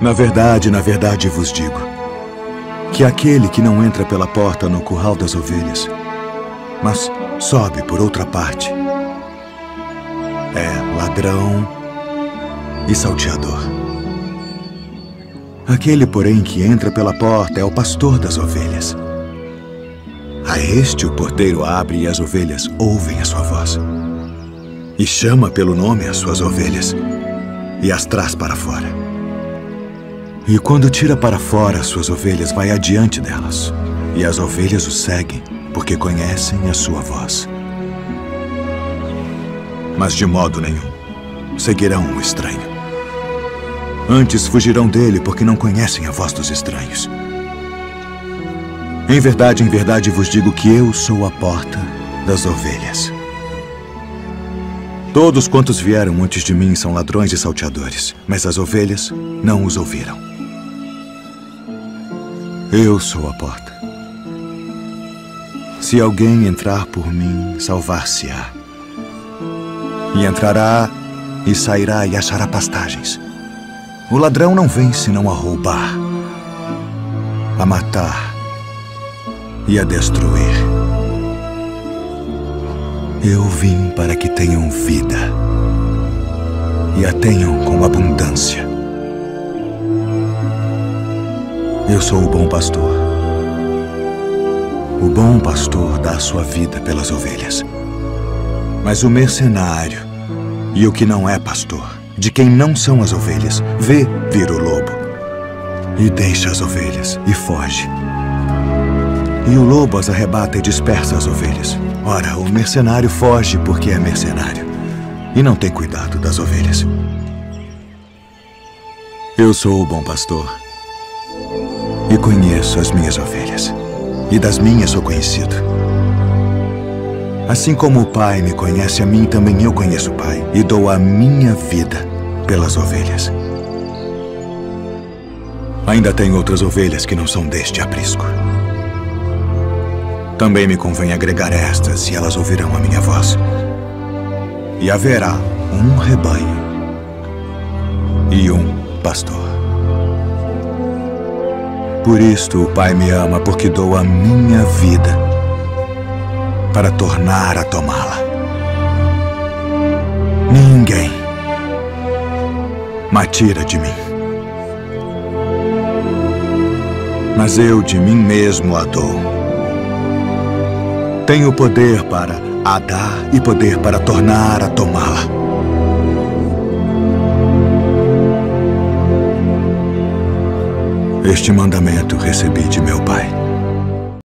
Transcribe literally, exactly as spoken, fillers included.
Na verdade, na verdade vos digo, que aquele que não entra pela porta no curral das ovelhas, mas sobe por outra parte, é ladrão e salteador. Aquele, porém, que entra pela porta é o pastor das ovelhas. A este o porteiro abre e as ovelhas ouvem a sua voz. E chama pelo nome as suas ovelhas e as traz para fora. E quando tira para fora as suas ovelhas, vai adiante delas. E as ovelhas o seguem, porque conhecem a sua voz. Mas de modo nenhum seguirão o estranho. Antes fugirão dele, porque não conhecem a voz dos estranhos. Em verdade, em verdade vos digo que eu sou a porta das ovelhas. Todos quantos vieram antes de mim são ladrões e salteadores, mas as ovelhas não os ouviram. Eu sou a porta. Se alguém entrar por mim, salvar-se-á. E entrará e sairá e achará pastagens. O ladrão não vem senão a roubar, a matar e a destruir. Eu vim para que tenham vida e a tenham com abundância. Eu sou o bom pastor. O bom pastor dá a sua vida pelas ovelhas. Mas o mercenário e o que não é pastor, de quem não são as ovelhas, vê vir o lobo e deixa as ovelhas e foge. E o lobo as arrebata e dispersa as ovelhas. Ora, o mercenário foge porque é mercenário e não tem cuidado das ovelhas. Eu sou o bom pastor e conheço as minhas ovelhas, e das minhas sou conhecido. Assim como o Pai me conhece a mim, também eu conheço o Pai, e dou a minha vida pelas ovelhas. Ainda tem outras ovelhas que não são deste aprisco. Também me convém agregar estas, e elas ouvirão a minha voz. E haverá um rebanho e um pastor. Por isto o Pai me ama, porque dou a minha vida para tornar a tomá-la. Ninguém me tira de mim, mas eu de mim mesmo a dou. Tenho poder para a dar e poder para tornar a tomá-la. Este mandamento recebi de meu Pai.